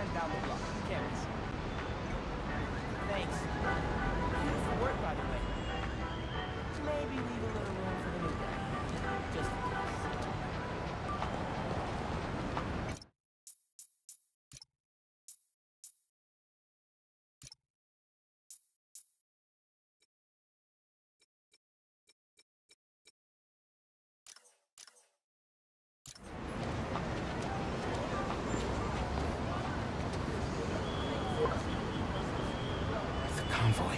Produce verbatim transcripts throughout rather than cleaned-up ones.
mine's down the block. Campus. Thanks. Beautiful work, by the way. Maybe leave a little room for the new guy. Just in case. The convoy.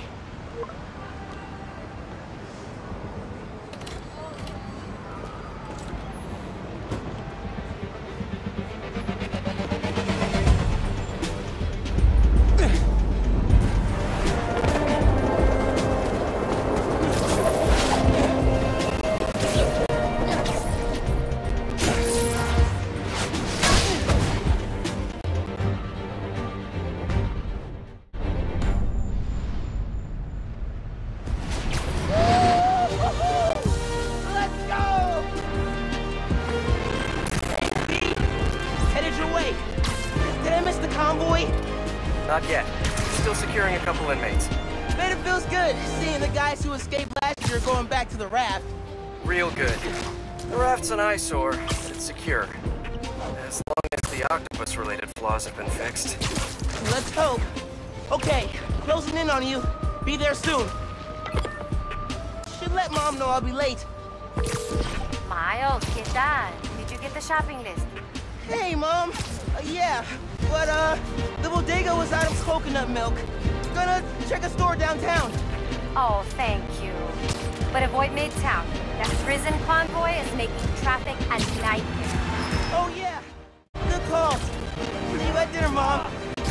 Not yet. Still securing a couple inmates. Bet it feels good seeing the guys who escaped last year going back to the raft. Real good. The raft's an eyesore, but it's secure. As long as the octopus-related flaws have been fixed. Let's hope. Okay, closing in on you. Be there soon. Should let Mom know I'll be late. Miles, ¿qué tal? Did you get the shopping list? Hey, Mom. Uh, yeah, but, uh, the bodega was out of coconut milk. Gonna check a store downtown. Oh, thank you. But avoid Midtown. That prison convoy is making traffic a nightmare. Oh, yeah. Good call. See you at dinner, Mom.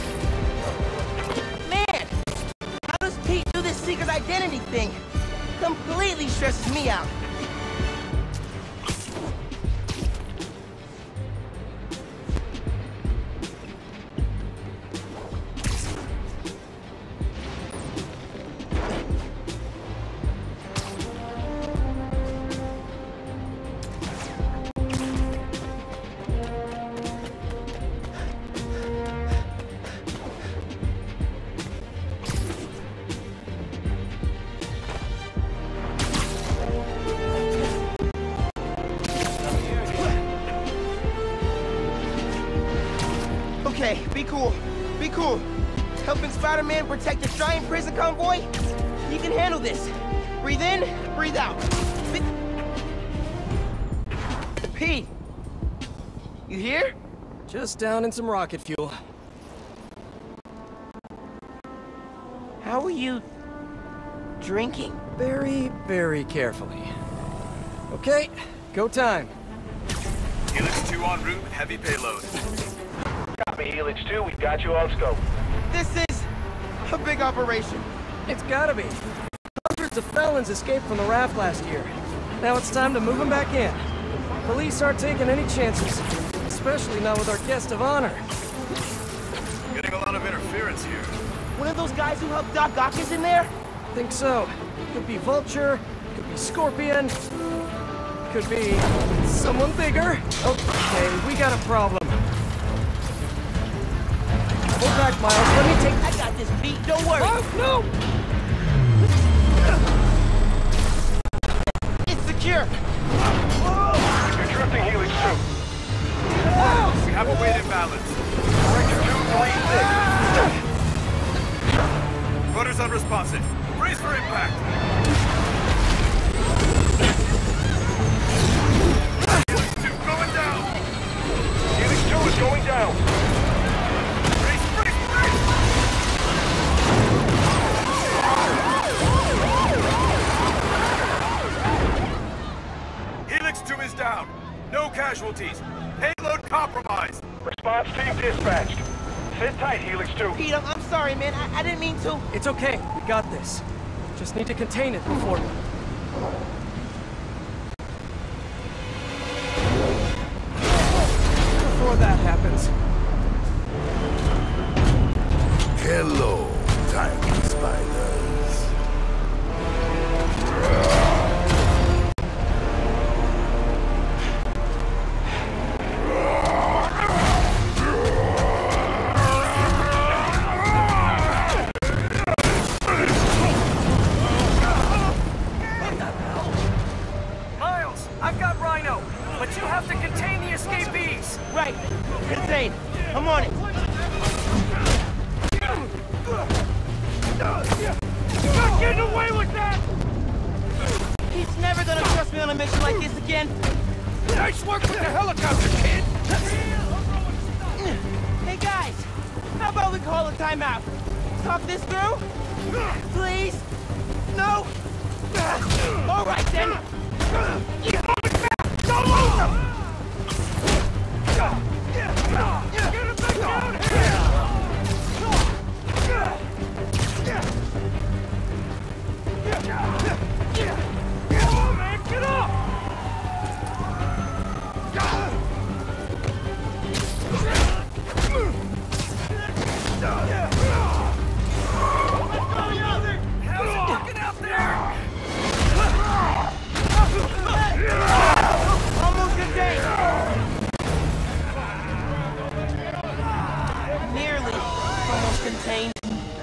Man, how does Pete do this secret identity thing? Completely stresses me out. Okay, be cool. Be cool. Helping Spider-Man protect a giant prison convoy? You can handle this. Breathe in, breathe out. Be Pete! You here? Just down in some rocket fuel. How are you drinking? Very, very carefully. Okay, go time. Helix two en route with heavy payload. Copy, Helix two, we've got you on scope. This is a big operation. It's gotta be. Hundreds of felons escaped from the raft last year. Now it's time to move them back in. Police aren't taking any chances, especially not with our guest of honor. Getting a lot of interference here. One of those guys who helped Doc Ock is in there? Think so. Could be Vulture, could be Scorpion, could be someone bigger. Okay, we got a problem. Pull back, Miles. Let me take... I got this, Pete. Don't worry. Oh, no! It's secure. You're drifting, Helix two. We have a weight imbalance. Director two three six. Rudder's unresponsive. Brace for impact. Helix two going down. Helix two is going down. Brace, brace, brace. Helix two is down. No casualties. Payload compromised. Response team dispatched. Sit tight, Helix two. Pete, I'm, I'm sorry, man. I, I didn't mean to. It's okay. We got this. Just need to contain it before... Before that happens. Hello, tiny spiders. right. Contain. I'm on it. You're not getting away with that! He's never gonna trust me on a mission like this again. Nice work with the helicopter, kid! Hey guys, how about we call a timeout? Talk this through? Please? No? All right then. Don't lose him! Get him back down here! Come on, man, get up! How's it looking out there? Almost contained. Nearly almost contained.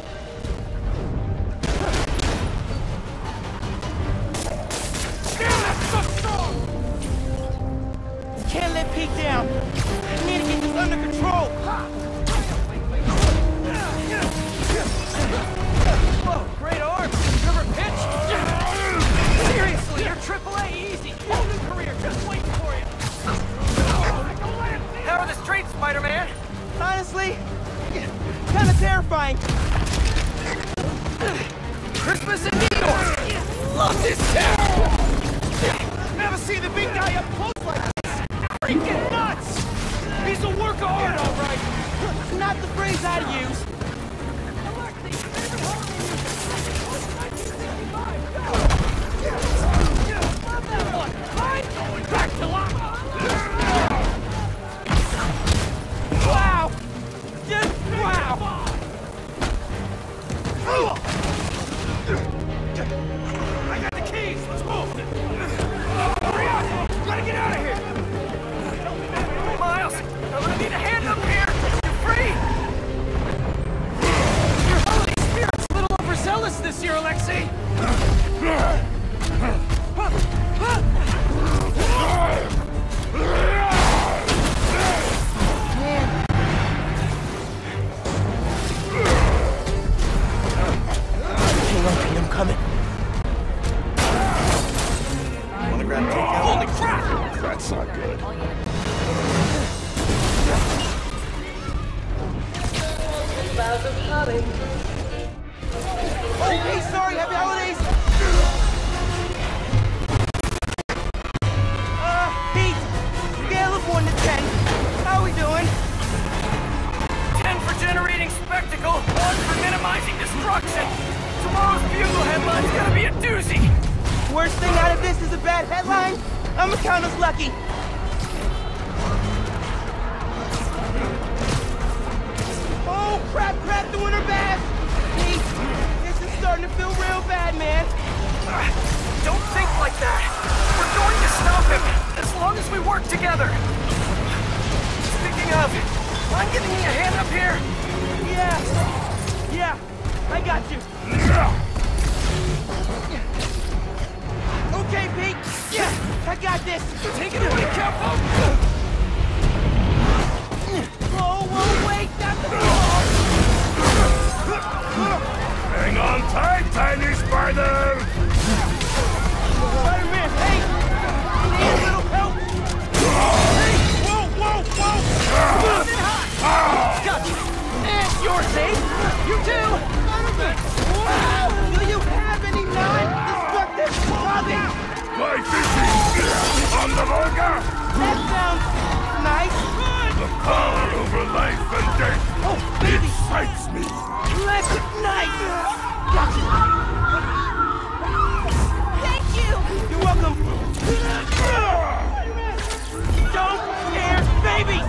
Damn, that's so strong! Can't let Pete down. I need to get this under control. Whoa, great arms! River pitch! Seriously, you're triple A easy! Whole new career just waiting for you! How are the streets, Spider-Man? Honestly, kind of terrifying. Christmas in New York! Love this town! Never see the big guy up close like this! Freaking nuts! He's a work of art, all right! Not the phrase I'd use. Back to life! Wow! Just wow! I got the keys! Let's move! Hurry up! Gotta get out of here! Miles, I'm gonna need a hand up here! You're free! Your holiday spirit's a little overzealous this year, Alexei! Hang on, Pete, I'm coming. Wanna grab takeout? Holy crap! That's not good. Oh, hey, sorry, happy holidays! Uh, Pete, scale of one to ten. How we doing? Ten for generating spectacle, one for minimizing destruction. Tomorrow's Bugle headline's gonna be a doozy. Worst thing out of this is a bad headline? I'ma count us lucky. Oh, crap, crap, doing her best! Pete, this is starting to feel real bad, man. Don't think like that. We're going to stop him, as long as we work together. Speaking of, mind giving me a hand up here? Yeah, yeah, I got you. Okay, Pete, yeah, I got this. Take it away, Capo! Whoa, whoa, wait, that's the ball! Hang on tight, tiny spider! Spider-Man, hey! Need a little help? Hey! Whoa, whoa, whoa! Get hot! Gotcha! And you're safe! You too! Wow! Do you have any non-destructive clothing? Fly fishing! On the Volga! That sounds nice! The power over life and death! Oh, baby! Excites me! Let's nice! Gotcha! Thank you! You're welcome! Don't scare babies!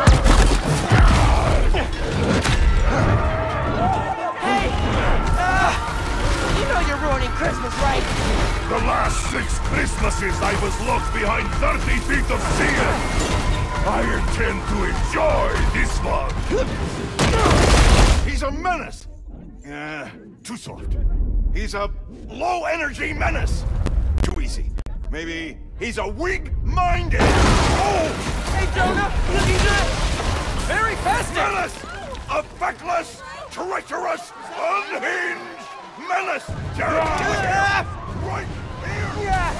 Hey! Uh, you know you're ruining Christmas, right? The last six Christmases I was locked behind thirty feet of steel! I intend to enjoy this one! He's a menace! Uh, too soft. He's a low-energy menace! Too easy. Maybe he's a weak-minded... Oh! Hey, Jonah! Looking good! Ruthless! A feckless, treacherous, unhinged menace! Right here!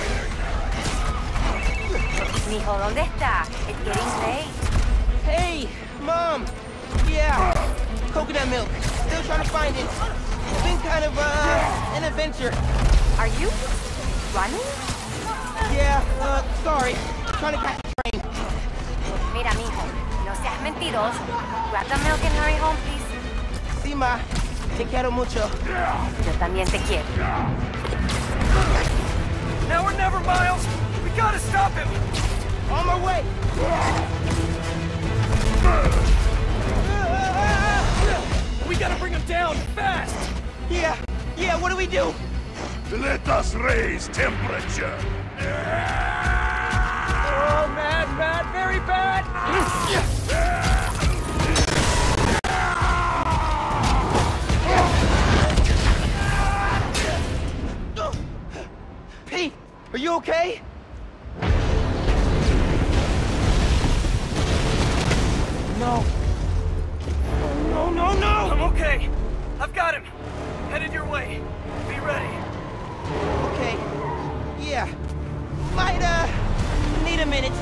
Mijo, ¿dónde está? It's getting late. Hey, Mom! Yeah, coconut milk. Still trying to find it. It's been kind of, uh, an adventure. Are you running? Yeah, uh, sorry. Trying to catch a train. Mira, mijo, no seas mentiroso. Grab the milk and hurry home, please. Sí, ma. Te quiero mucho. Yo también te quiero. Now or never, Miles! We gotta stop him! On my way! We gotta bring him down, fast! Yeah, yeah, what do we do? Let us raise temperature. Oh, bad, bad, very bad! Pete, are you okay? No. No, no, no! I'm okay. I've got him. Headed your way. Be ready. Okay. Yeah. Might, uh, need a minute.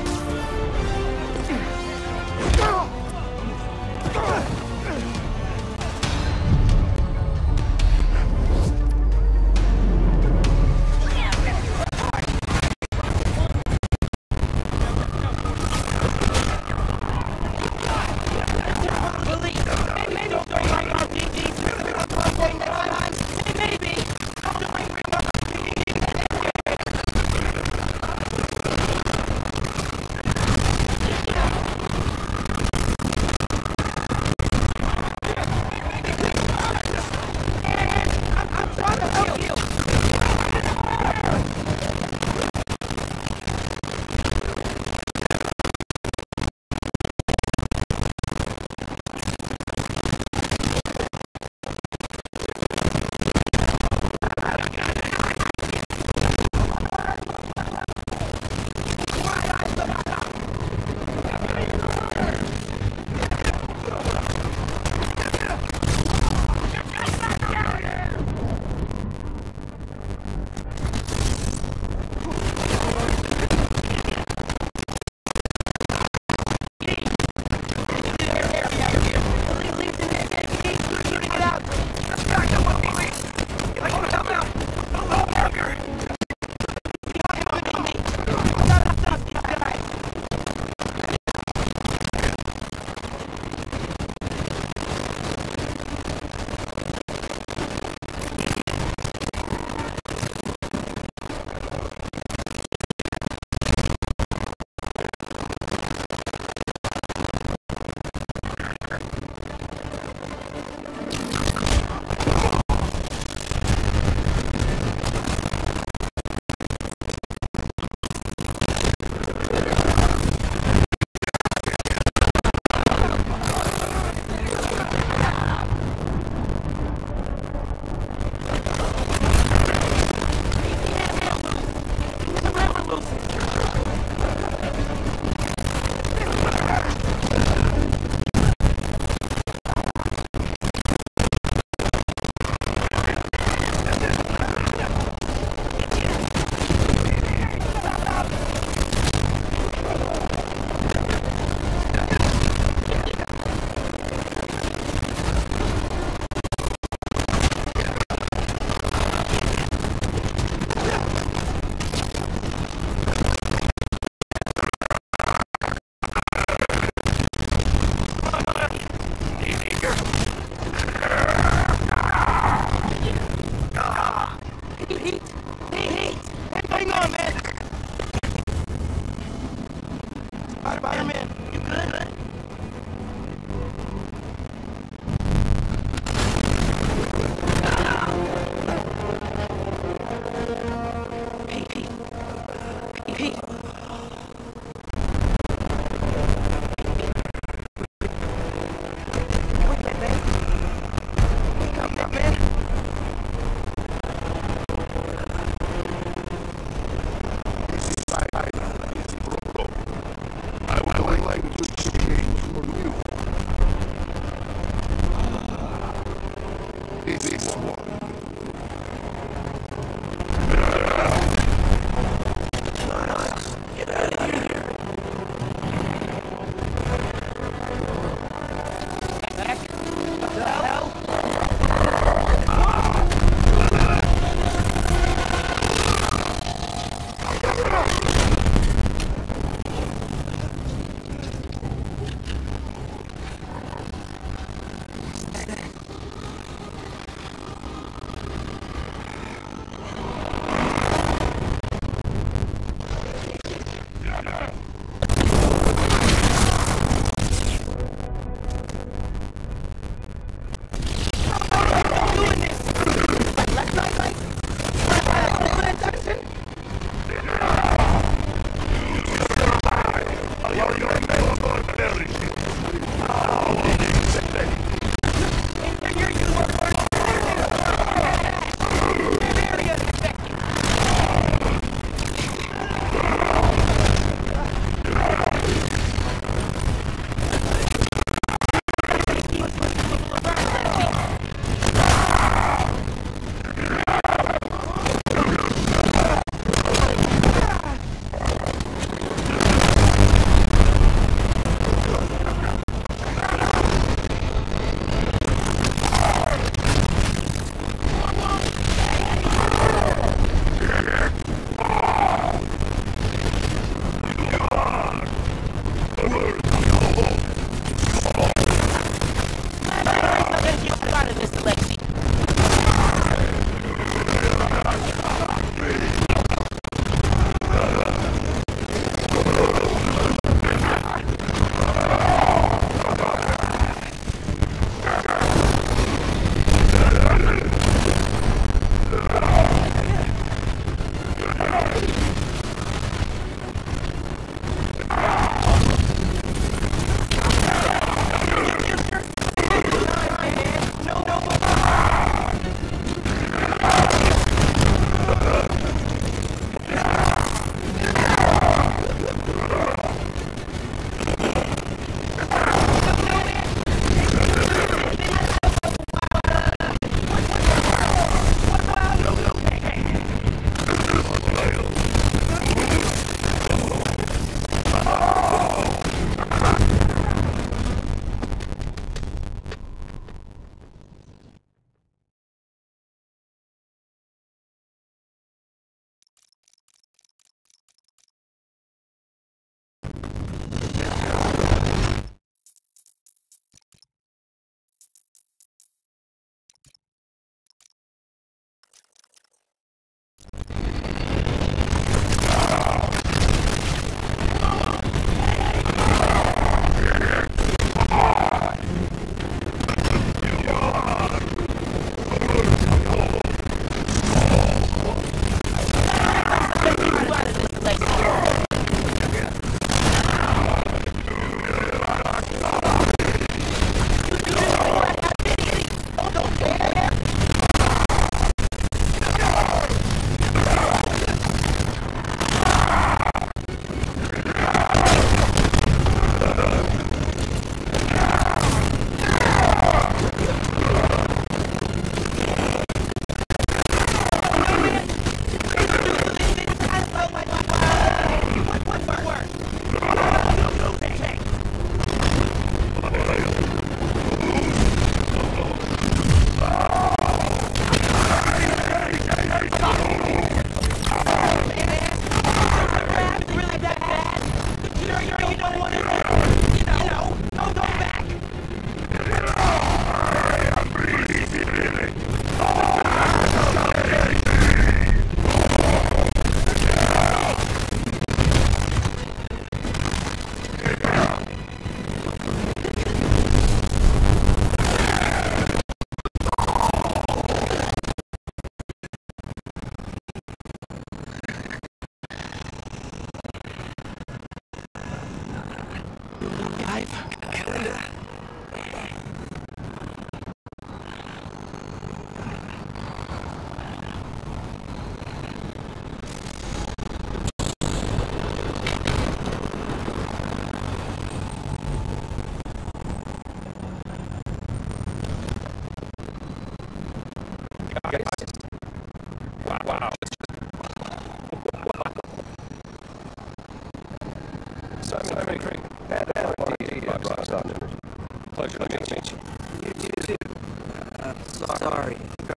Pleasure to meet you. You too. Uh, sorry.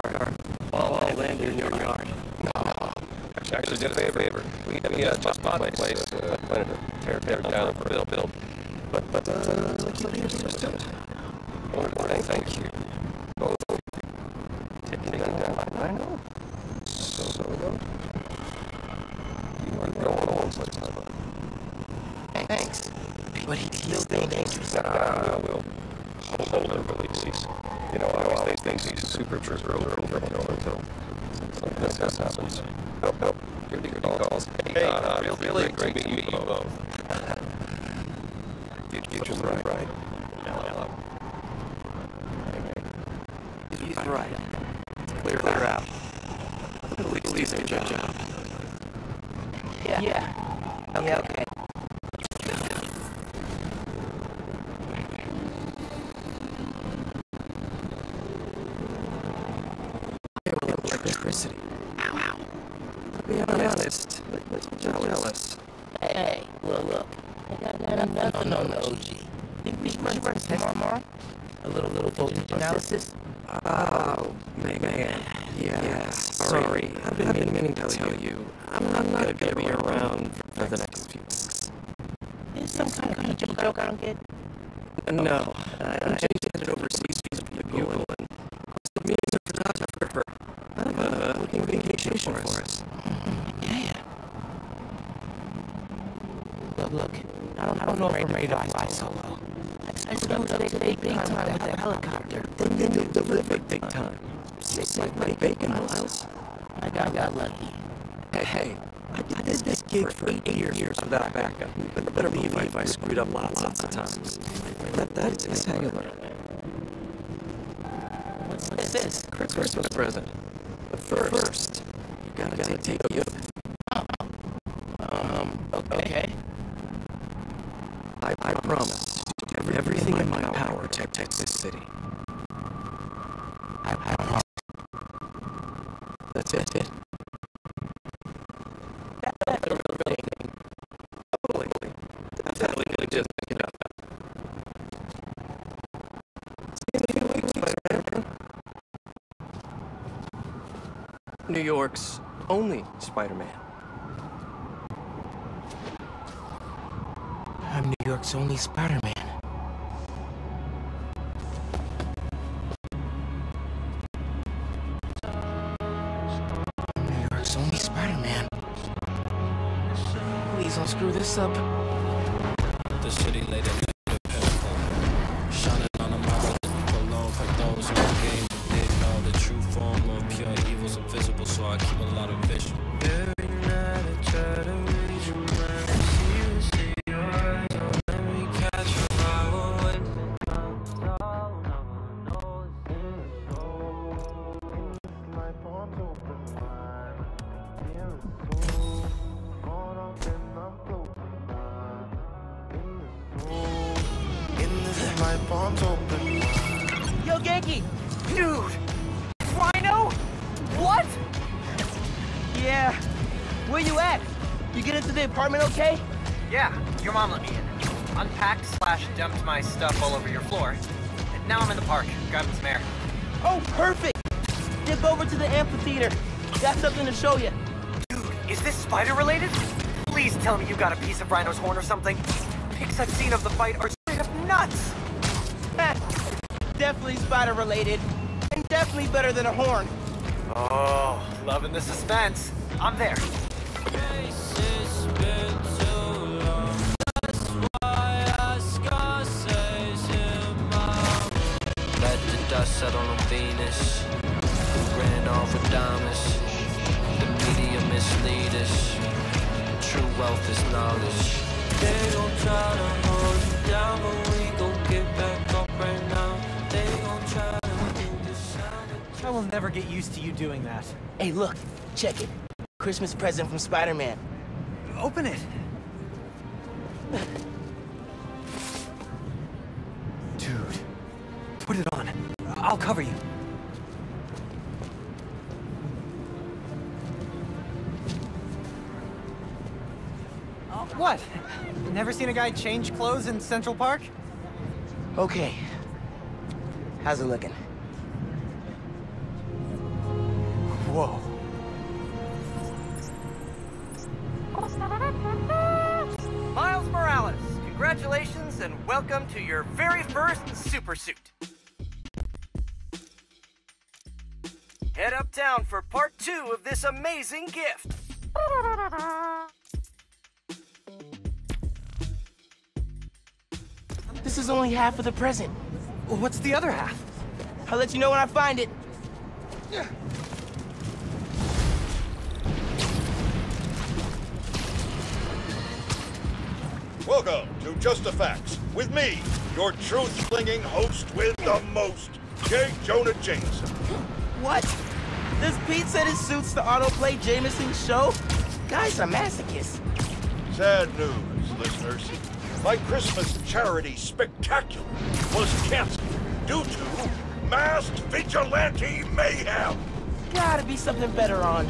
Well, I landed in your yard. No. Actually, did a favor. We had yeah, just bought a place. Uh, planted to tear, tear down for build, build. But, but, uh, like you did just it. I wanted to thank, thank you. Both of you. Taking them down. I know. So, so, uh, you are going on sometime. Thanks. But he, he's still dangerous. Nah, we'll hold, hold him releases. You know, I always think he's super trooper over until something like this happens. Nope, nope. Give me your calls. Hey, uh, real, really great to meet you both. Get, get your right. right. He's right. Clear her out. At least he's a job. Yeah. Yeah. Okay, okay. Electricity. Ow, ow. To be honest, I'm jealous. Hey, look, look. I got nothing on the O G. Think we should run some tomorrow? A little, little voltage analysis? Oh, man. Yeah, yeah. Sorry. I've been, I've been meaning to tell you. I'm not, not gonna, gonna be around for the next few weeks. Is some kind of joke I don't get? No. I, I just headed overseas for people and the means of photographer. I'm uh, looking vacation for us. Yeah, yeah. Look, look. I don't, I don't know if I'm ready to fly solo. I suppose they take big time with the helicopter. Then they do deliver big time. It's like my bacon miles. I got, I got lucky. Hey, hey. I did this gig for eight years without backup. But better believe I screwed up lots, lots of times. That, that's spectacular. What's this? Christmas present. But first, you gotta, gotta take you. Um, okay. I, I promise to do everything in my power to protect this city. I, I promise. That's it. it. Totally. Definitely gonna just think about that. See you in a few weeks, Spider-Man. New York's only Spider-Man. I'm New York's only Spider-Man. I'm New York's only Spider-Man. Please don't screw this up. The city laid a pinnacle, shining on a mirror alone for those who game didn't know the true form of pure evil's invisible, so I keep a lot of vision. Every night I try to read your mind, see you see your eyes, don't let me catch your power when my palms open wide, in the soul, caught up in my floating mind, in the soul, in this my palms open wide. Yo, Genki! Dude! Rhino? What? Yeah. Where you at? You get into the apartment okay? Yeah, your mom let me in. Unpacked slash dumped my stuff all over your floor. And now I'm in the park, grabbing some air. Oh, perfect! Dip over to the amphitheater. Got something to show you. Dude, is this spider related? Please tell me you got a piece of Rhino's horn or something. Pics I've seen of the fight are straight up nuts. Definitely spider related. And definitely better than a horn. Oh, loving the suspense. I'm there. Let the dust settle on Venus. Ran off with diamonds. The media mislead us. True wealth is knowledge. They gon' try to hold you down, but we gon' get back up right now. They gon' try to do the sound. I will never get used to you doing that. Hey, look. Check it. Christmas present from Spider-Man. Open it. Dude, put it on. I'll cover you. Oh, what? Never seen a guy change clothes in Central Park? Okay. How's it looking? Whoa. Miles Morales, congratulations and welcome to your very first super suit. Head uptown for part two of this amazing gift. This is only half of the present. What's the other half? I'll let you know when I find it. Welcome to Just the Facts, with me, your truth-slinging host with the most, J. Jonah Jameson. What? Does Pete say this suits the autoplay Jameson's show? Guy's a masochist. Sad news, listeners. My Christmas charity spectacular was canceled due to masked vigilante mayhem. Gotta be something better on.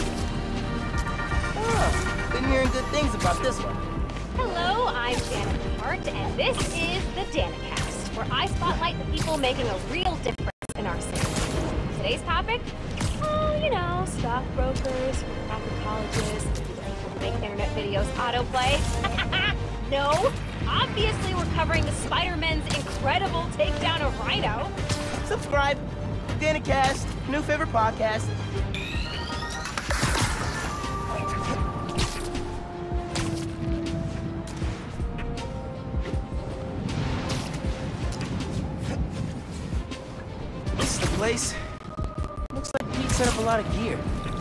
Oh, been hearing good things about this one. Hello, I'm Danica Hart, and this is the Danicast, where I spotlight the people making a real difference in our city. Today's topic? Oh, you know, stockbrokers, proper colleges, people who make internet videos autoplay. No, obviously we're covering the Spider-Man's incredible takedown of Rhino. Subscribe. Danicast, new favorite podcast. This is the place. Looks like Pete set up a lot of gear.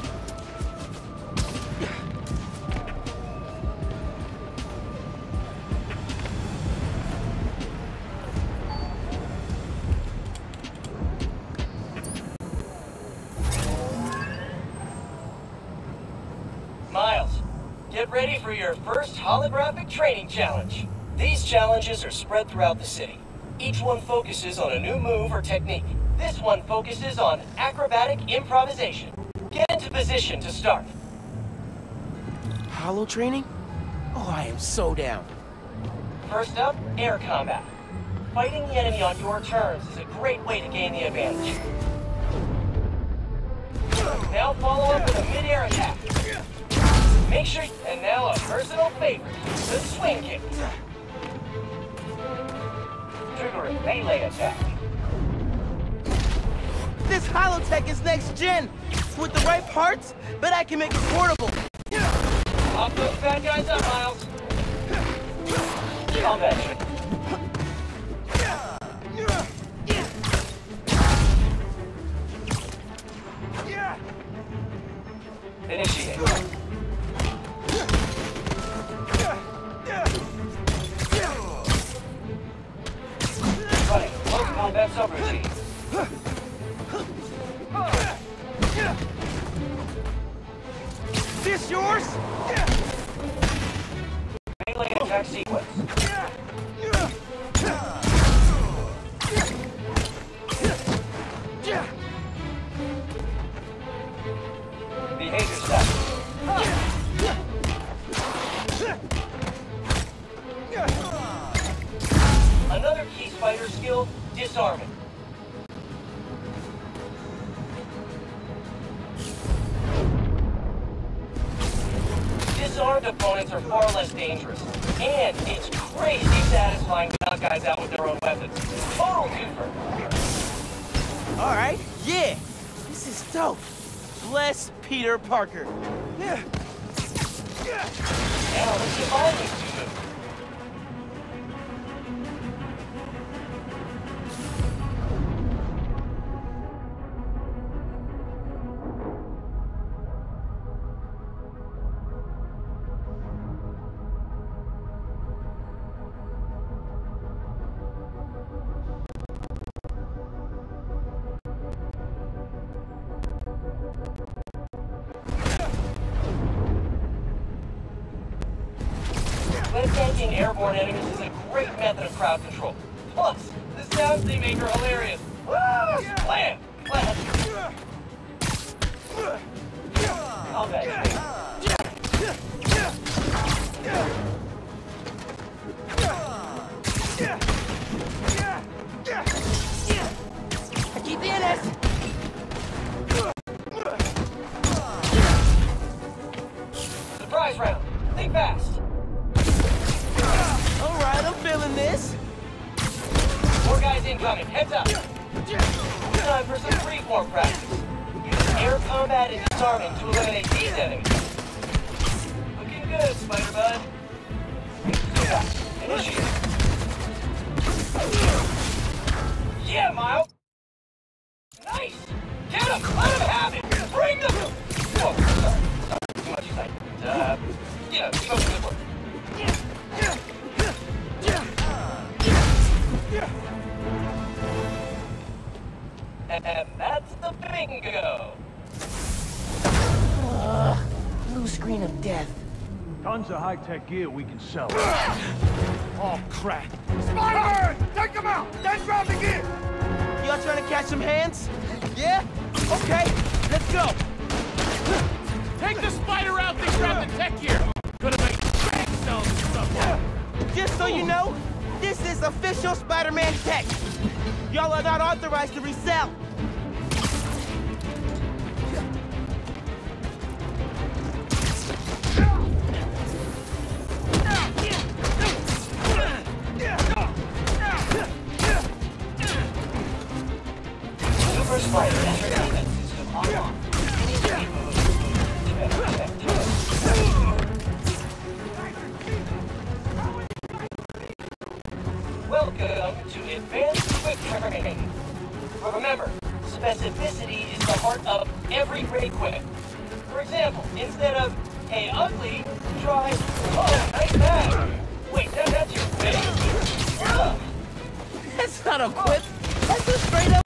Miles, get ready for your first holographic training challenge. These challenges are spread throughout the city. Each one focuses on a new move or technique. This one focuses on acrobatic improvisation. Get into position to start. Holo training? Oh, I am so down. First up, air combat. Fighting the enemy on your terms is a great way to gain the advantage. Now follow up with a mid-air attack. Make sure, and now a personal favorite, the swing kick. Triggering melee attack. This holotech is next gen. With the right parts, bet I can make it portable. Pop those bad guys up, Miles. Combat trick. Initiate. Running close combat subroutine. This yours? Melee attack sequence. Behavior set. Another key spider skill, disarming. Disarmed opponents are far less dangerous, and it's crazy satisfying to knock guys out with their own weapons. Total twofer. All right, yeah, this is dope. Bless Peter Parker. Yeah. Now let's combine these two moves. Tanking airborne enemies is a great method of crowd control. Plus, the sounds they make are hilarious. Plan! Plan! Combat. Aquí tienes. Surprise round. Think fast. All right, I'm feeling this. More guys incoming. Heads up. Time for some freeform practice. Use air combat and disarming to eliminate these enemies. Looking good, Spider-Bud. Initiate. Yeah, Miles. Nice. Get him. Let him have it. Bring them. Whoa, sorry. Sorry. Too much excitement. Uh, yeah, keep up the good work. And that's the bingo. Ugh, blue screen of death. Tons of high-tech gear we can sell. Oh, crap. Spider-Man! Take him out! Then grab the gear! Y'all trying to catch some hands? Yeah? Okay, let's go. Take the spider out, they grab the tech gear. Could have made bank cells or something. Just so you know, this is official Spider-Man tech. Y'all are not authorized to resell. Super Spider-Man defense system online. Welcome to Advanced Quick Training. Remember, specificity is the heart of every great quip. For example, instead of, hey ugly, try, oh, nice bag. Wait, that, that's your quip? That's not a quip. That's a straight up